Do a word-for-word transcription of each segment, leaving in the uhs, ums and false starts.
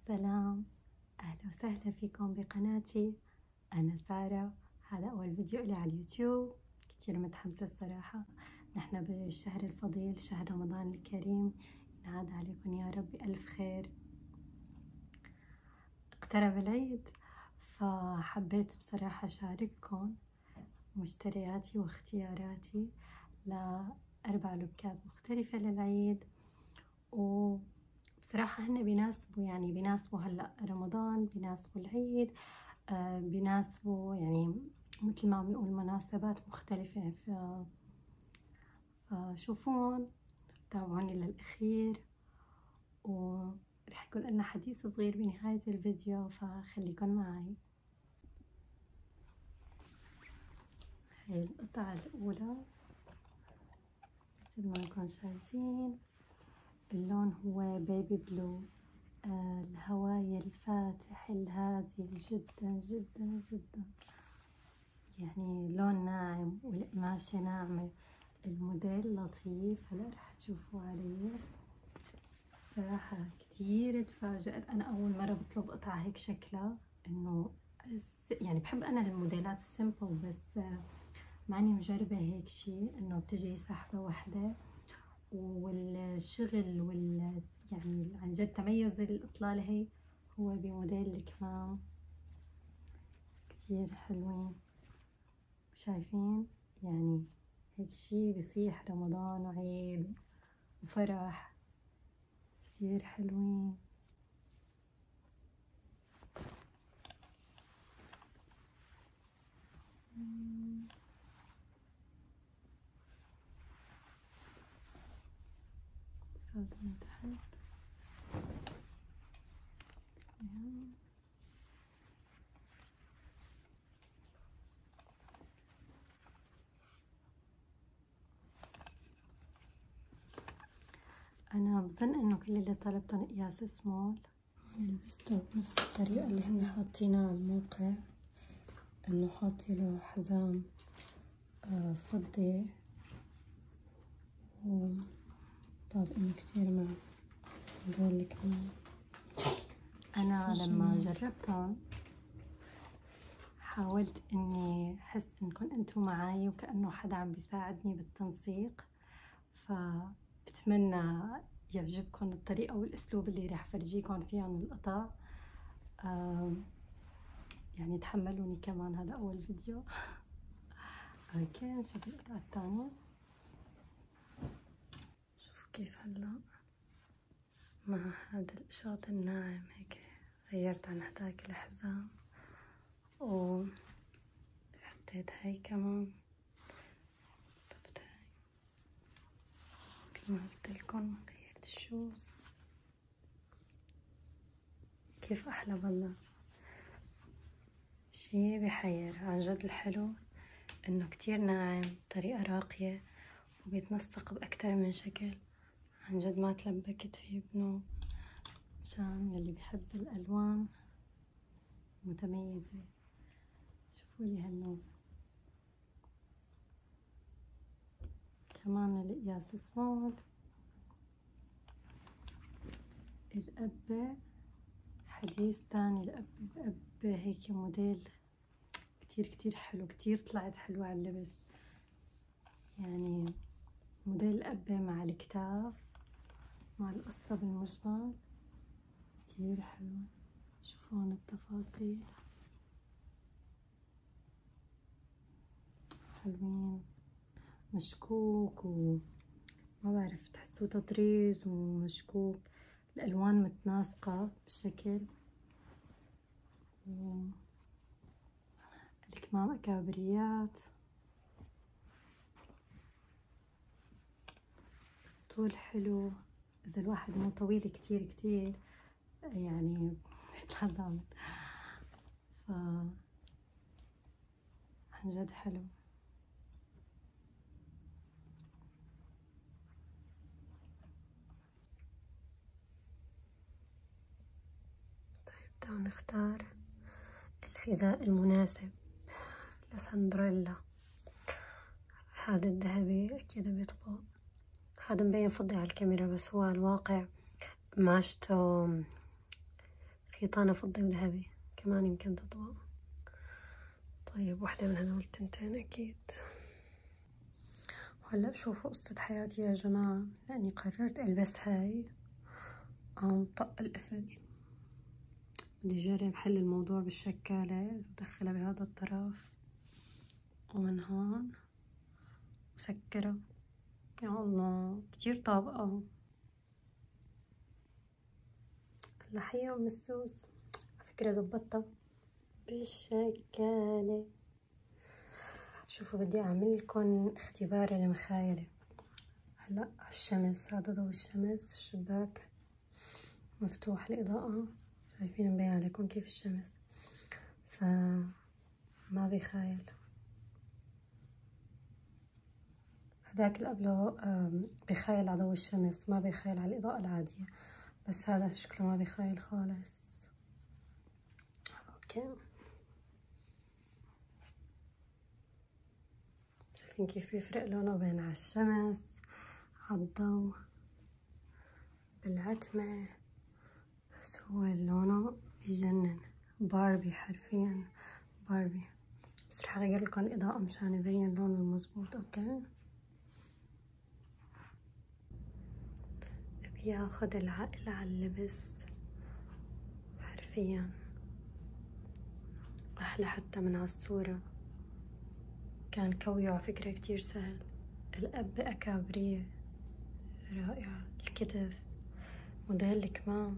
السلام، أهلا وسهلا فيكم بقناتي. أنا سارة، هذا أول فيديو لي على اليوتيوب. كتير متحمسة الصراحة. نحن بالشهر الفضيل شهر رمضان الكريم، ينعاد عليكم يا رب بألف خير. اقترب العيد، فحبيت بصراحة أشارككم مشترياتي واختياراتي لأربع لوكات مختلفة للعيد، و بصراحة هن بيناسبوا يعني بيناسبوا هلأ رمضان، بيناسبوا العيد، آه بيناسبوا يعني مثل ما بنقول مناسبات مختلفة. ف... فشوفون، تابعوني للأخير، ورح يكون لنا حديث صغير بنهاية الفيديو، فخليكن معي. هاي القطعة الأولى مثل ما انكم شايفين، اللون هو بيبي بلو، آه الهواي الفاتح الهادي جدا جدا جدا، يعني لون ناعم والقماشة ناعمة. الموديل لطيف، هلا رح تشوفوا علي. بصراحة كتير تفاجأت، أنا أول مرة بطلب قطعة هيك شكلها، إنه يعني بحب أنا الموديلات السيمبل، بس ماني مجربة هيك شي إنه بتجي سحبة واحدة. والشغل وال يعني عن جد تميز الإطلالة هي هو بموديل الكمام، كتير حلوين. شايفين يعني هيك شي بيصيح رمضان وعيد وفرح، كتير حلوين. صار من تحت. أنا بظن إنه كل اللي طلبتهم قياس سمول. لبسته بنفس الطريقة اللي هن حاطينها على الموقع، إنه حاطي له حزام آه فضي، وطابقين كتير مع هدول كمان. أنا لما جربتهم حاولت إني أحس إنكم أنتم معاي وكأنه حدا عم بيساعدني بالتنسيق، فبتمنى يعجبكم الطريقة والأسلوب اللي راح فرجيكم فيهم القطع. يعني تحملوني كمان، هذا أول فيديو. اوكي، نشوف القطعة الثانية. شوفوا كيف هلا مع هذا القشاط الناعم هيك غيرت عن هداك الحزام، وحطيت هاي كمان، طبت هاي مثل ما قلتلكن، غيرت الشوز. كيف أحلى والله، شي بحير عن جد. الحلو إنه كتير ناعم بطريقة راقية، وبيتنسق بأكتر من شكل، عن جد ما تلبكت فيه بنوب. مشان يلي بحب الألوان متميزة، شوفوا لي هالنوب. كمان القياس سمول. القبة حديث تاني، القبة القبة هيك موديل كتير كتير حلو، كتير طلعت حلوة على اللبس. يعني موديل القبة مع الكتاف مع القصة بالمجمل، كتير حلوة. شوفوا هون التفاصيل حلوين، مشكوك وما بعرف، تحسوه تطريز ومشكوك. الألوان متناسقة بشكل. الكمام أكابريات، الطول حلو. إذا الواحد مو طويل كتير كتير يعني يتحزم، ف عن جد حلو. طيب تعالوا نختار الحذاء المناسب لسندريلا. هذا الذهبي أكيد بيطبق، هذا مبين فضي على الكاميرا، بس هو على الواقع قماشته حيطانة فضي وذهبي كمان يمكن تطبق. طيب واحدة من هدول التنتين أكيد. وهلأ شوفوا قصة حياتي يا جماعة، لأني قررت ألبس هاي أو طق القفل. بدي أجرب حل الموضوع بالشكالة، إذا بدخلها بهذا الطرف ومن هون وسكرها. يا الله كتير طابقة. هلا حيا أم السوس، على فكرة زبطتها بالشكالة. شوفوا بدي أعمل لكم اختبار المخايلة. هلا على الشمس، هذا ضوء الشمس، الشباك مفتوح الإضاءة، شايفين مبين عليكم كيف الشمس، فما بيخايل. هداك اللي قبله بيخايل على ضوء الشمس، ما بيخايل على الإضاءة العادية، بس هذا شكله ما بيخايل خالص. اوكي شايفين كيف بيفرق لونه بين على الشمس، على الضوء، بالعتمة، بس هو لونه بيجنن. باربي حرفيا باربي. بس رح اغير لكم الاضاءة مشان يبين لونه المظبوط. اوكي بياخد العقل على اللبس حرفيا، احلى حتى من على الصورة. كان كويه على فكرة كتير سهل. القبة أكابرية رائعة. الكتف موديل الكمام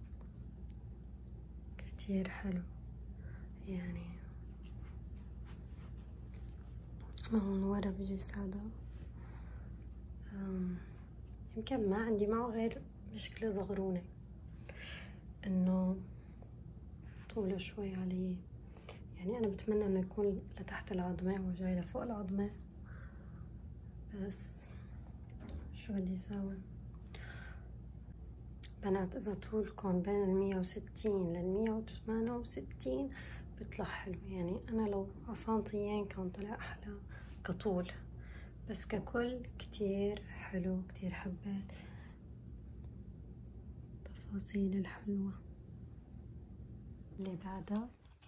كتير حلو يعني. ما هون ورا بيجي سادة. يمكن ما عندي معه غير مشكلة صغرونة، انه طوله شوي علي. يعني انا بتمنى انه يكون لتحت العظمة، هو جاي لفوق العظمة، بس شو بدي اساوي. بنات اذا طولكم بين المية وستين للمية وثمانية وستين بيطلع حلو. يعني انا لو عصانطيين كان طلع احلى كطول، بس ككل كتير حلو. كتير حبيت التفاصيل الحلوة. اللي بعدها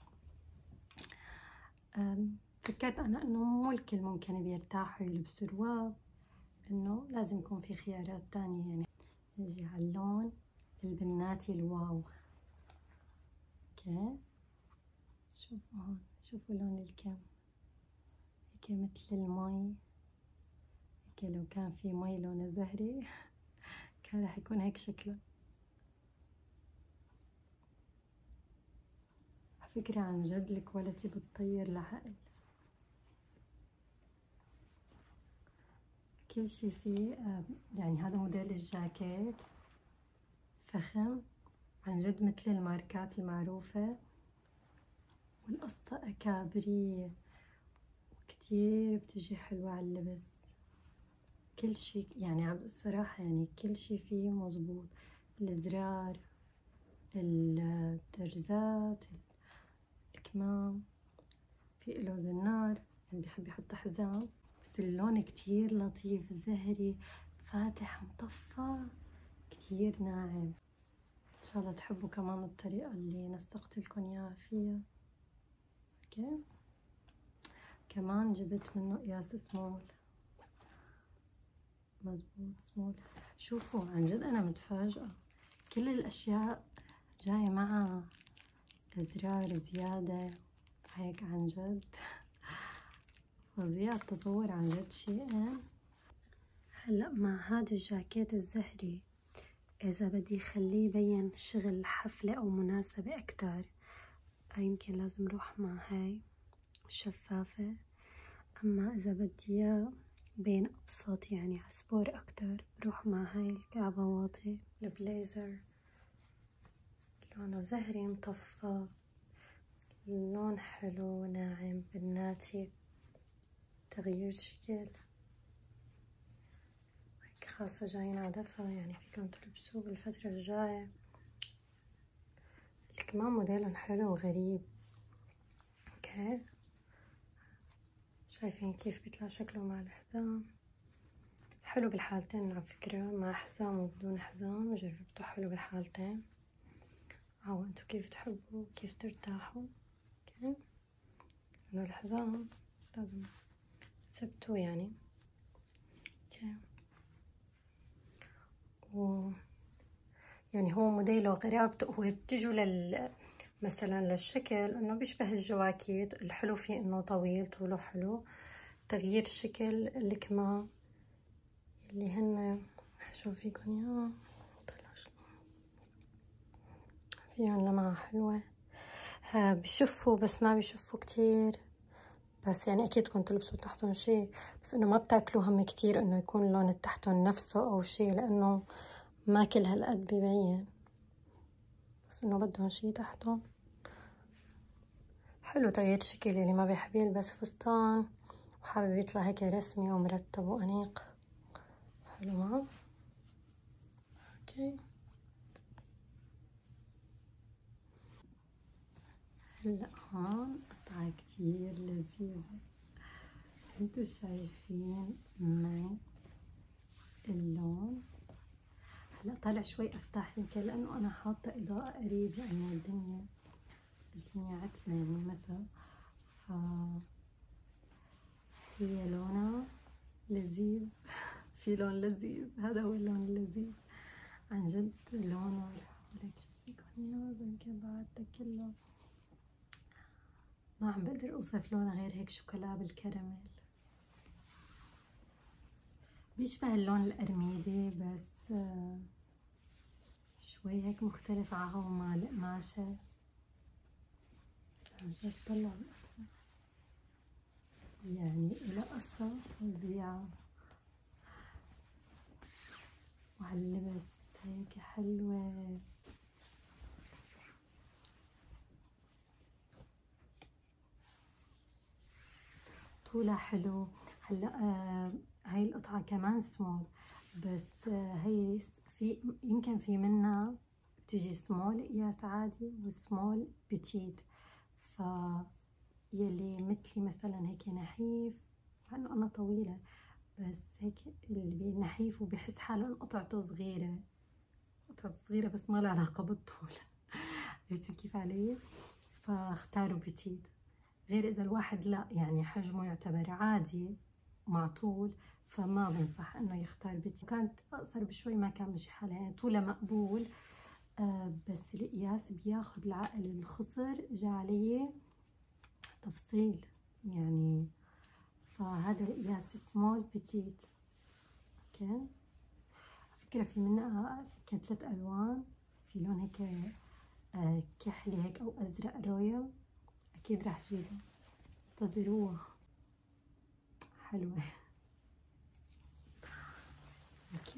فكرت انا انه مو الكل ممكن بيرتاحوا يلبسوا رواب، انه لازم يكون في خيارات تانية. يعني نجي على اللون البناتي الواو. اوكي شوفوا هون، شوفوا لون الكم هيك مثل المي، هيك لو كان في مي لونه زهري كان رح يكون هيك شكله. على فكرة عن جد الكواليتي بتطير العقل. كل شي فيه يعني. هذا موديل الجاكيت فخم عن جد مثل الماركات المعروفة، والقصة أكابرية وكتير بتجي حلوة على اللبس. كل شي يعني الصراحة يعني كل شي فيه مزبوط. الزرار، الدرزات، الكمام، في إله زنار يعني بيحب يحط حزام. بس اللون كتير لطيف، زهري فاتح مطفى، كتير ناعم. ان شاء الله تحبوا كمان الطريقة اللي نسقت لكم اياها فيها. اوكي كمان جبت منه قياس سمول، مزبوط سمول. شوفوا عن جد انا متفاجئة، كل الاشياء جاية معها ازرار زيادة هيك. عن جد فظيع التطور عن جد شيئين. هلا مع هذا الجاكيت الزهري إذا بدي خليه يبين شغل حفلة أو مناسبة أكتر، يمكن لازم روح مع هاي الشفافة. أما إذا بدي إياه بين أبسط يعني عسبور أكتر، بروح مع هاي الكعبة واطي. البليزر لونه زهري مطفى، اللون حلو ناعم بناتي، تغيير شكل خاصة جايين على دفا، يعني فيكم تلبسوه بالفترة الجاية. الكمام موديلهم حلو وغريب. اوكي شايفين كيف بيطلع شكله مع الحزام؟ حلو بالحالتين على فكرة، مع حزام وبدون حزام جربته، حلو بالحالتين. عون انتوا كيف تحبوا كيف ترتاحوا. اوكي انه الحزام لازم تثبتوه يعني. اوكي و يعني هو موديله غريب، هو بتجوا لل مثلا للشكل انه بيشبه الجواكيت. الحلو فيه انه طويل، طوله حلو. تغيير شكل الكمام اللي هن شوف فيكم اياه، طلع شلون فيهم لمعة حلوة. ها بشفوا بس ما بشفوا كتير، بس يعني اكيد كنتوا تلبسوا تحتهم شي، بس انه ما بتاكلوا هم كتير انه يكون لون تحتهم نفسه او شي، لانه ما كل هالقد ببين، بس انه بدهم شي تحتهم حلو. تغيير شكل اللي ما بيحب يلبس فستان وحابب يطلع هيك رسمي ومرتب وانيق، حلو معه. اوكي هلا هون قطعة كتير لذيذة، انتوا شايفين معي اللون. هلا طالع شوي افتح يمكن لانه انا حاطة اضاءة قريب، لانه الدنيا الدنيا عتمة يعني مسا، ف هي لونها لذيذ. في لون لذيذ، هذا هو اللون اللذيذ عن جد. لونه لك شوفيكم اياه يمكن بعد كله ما عم بقدر اوصف لونه غير هيك شوكولا بالكراميل، بيشبه اللون القرميدي بس شوي هيك مختلف عهو مع القماشة. عن جد طلعوا القصة يعني إلى قصة فظيعة، وعلى اللبس هيك حلوة. طولها حلو. هلا آه هاي القطعة كمان سمول، بس آه هي في يمكن في منها بتيجي سمول قياس عادي وسمول بتيت، ف يلي مثلي مثلا هيك نحيف، مع انه انا طويلة بس هيك اللي نحيف وبحس حاله قطعته صغيرة، قطعته صغيرة بس ما لها علاقة بالطول. عرفتوا كيف علي؟ فاختاروا بتيت. غير اذا الواحد لا يعني حجمه يعتبر عادي مع طول، فما بنصح انه يختار بتيت. كانت اقصر بشوي ما كان مشي حالها، يعني طولها مقبول آه بس القياس بياخد العقل الخصر جا علي تفصيل يعني، فهذا القياس سمول بتيت. اوكي على فكرة في منها يمكن ثلاث الوان، في لون هيك آه كحلي هيك او ازرق رويال، اكيد راح جيبها انتظروها حلوة. اوكي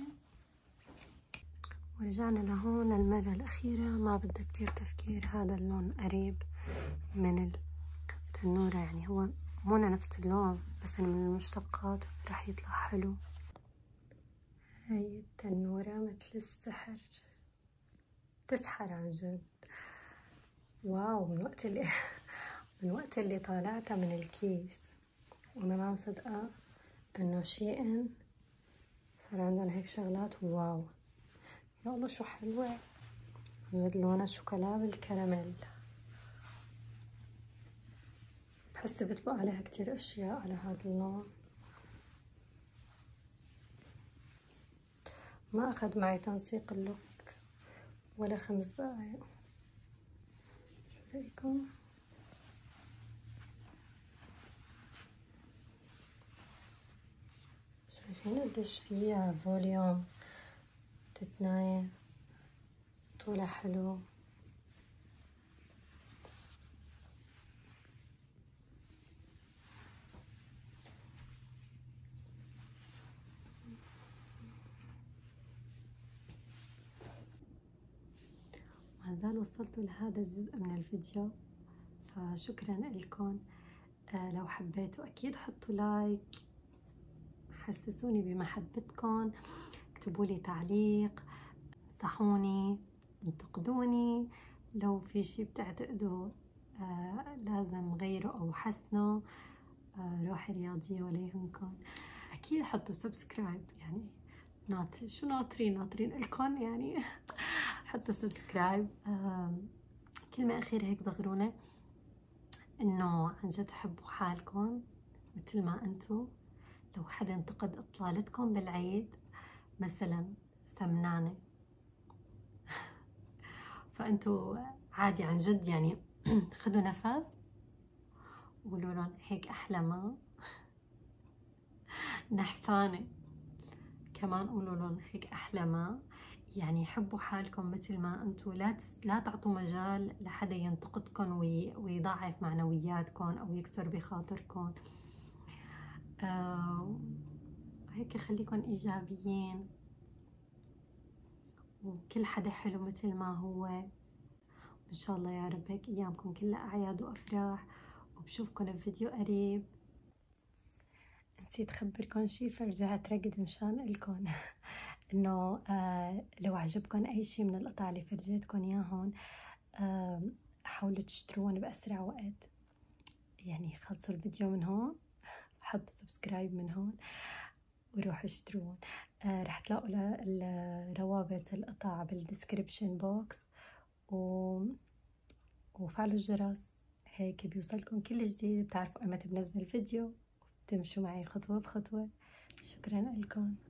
ورجعنا لهون المرة الأخيرة، ما بدها كتير تفكير. هذا اللون قريب من التنورة، يعني هو مو نفس اللون بس من المشتقات، راح يطلع حلو. هاي التنورة مثل السحر، تسحر عن جد. واو من وقت اللي من وقت اللي طالعتها من الكيس وانا ما مصدقة انه شيئا صار عندنا هيك شغلات. واو يا الله شو حلوة جد، لونها شوكولا بالكراميل. بحس بيطبق عليها كتير اشياء على هذا اللون. ما اخذ معي تنسيق اللوك ولا خمس دقايق. شو رايكم؟ شايفين قديش فيها فوليوم، تتنايم، طولها حلو. مازال وصلتوا لهذا الجزء من الفيديو، فشكرا لكم. آه لو حبيتوا اكيد حطوا لايك، حسسوني بمحبتكم، اكتبوا لي تعليق، انصحوني، انتقدوني لو في شي بتعتقدوا آه لازم غيره او حسنه. آه روحي رياضية ولا يهمكم. اكيد حطوا سبسكرايب، يعني ناطر شو ناطرين ناطرين لكم يعني. حطوا سبسكرايب. آه كلمة أخيرة هيك صغرونة، إنه عن جد حبوا حالكم مثل ما أنتوا. لو حدا انتقد إطلالتكم بالعيد مثلا سمنانة فأنتوا عادي عن جد يعني خدوا نفس وقولوا لهم هيك أحلى ما نحفانة، كمان قولوا لهم هيك أحلى ما. يعني حبوا حالكم مثل ما أنتوا، لا تس... لا تعطوا مجال لحدا ينتقدكم وي... ويضعف معنوياتكم أو يكسر بخاطركم. آه... هيك خليكم إيجابيين، وكل حدا حلو مثل ما هو. إن شاء الله يا رب هيك أيامكم كلها أعياد وأفراح، وبشوفكم بفيديو قريب. نسيت أخبركم شي فرجعت رقد مشان إلكم إنه آه لو عجبكم أي شي من القطع اللي فرجيتكم إياهن آه حاولوا تشتروهم بأسرع وقت. يعني خلصوا الفيديو من هون، حطوا سبسكرايب من هون وروحوا اشتروهم. آه رح تلاقوا روابط القطع بالديسكريبشن بوكس، و... وفعلوا الجرس هيك بيوصلكم كل جديد، بتعرفوا ايمتى بنزل فيديو وبتمشوا معي خطوة بخطوة. شكرا لكم.